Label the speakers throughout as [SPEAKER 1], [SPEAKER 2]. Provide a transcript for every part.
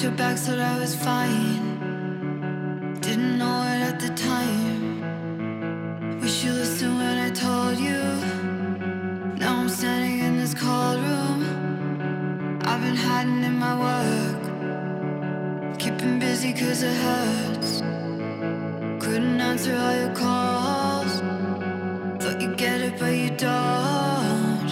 [SPEAKER 1] your back, thought I was fine. Didn't know it at the time. Wish you listened when I told you. Now I'm standing in this cold room. I've been hiding in my work, keeping busy cause it hurts. Couldn't answer all your calls. Thought you get it but you don't.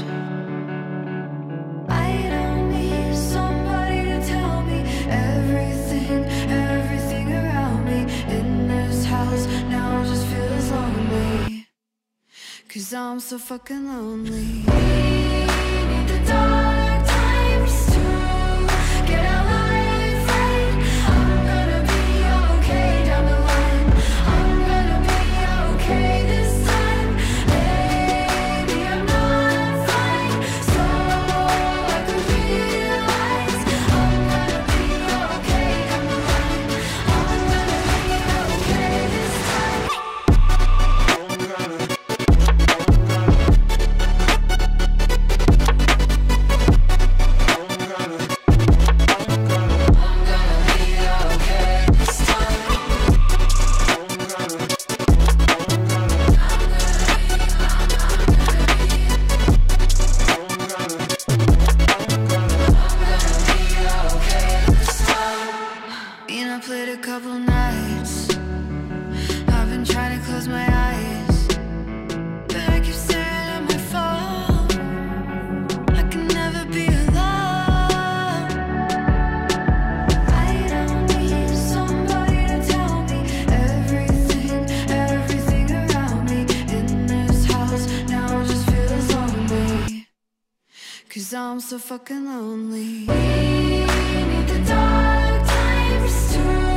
[SPEAKER 1] I don't need somebody to tell me everything around me. In this house now I just feel as lonely, cause I'm so fucking lonely. We need the dark times to get our life right. I'm gonna be okay down the line. I'm gonna be okay this time. Maybe I'm not fine, so I could realize I'm gonna be okay down the line. I'm gonna be okay this time. Been up late a couple nights. I've been trying to close my eyes, but I keep staring at my phone. I can never be alone. I don't need somebody to tell me everything around me. In this house now I just feel as lonely, cause I'm so fucking lonely. We need the dark times to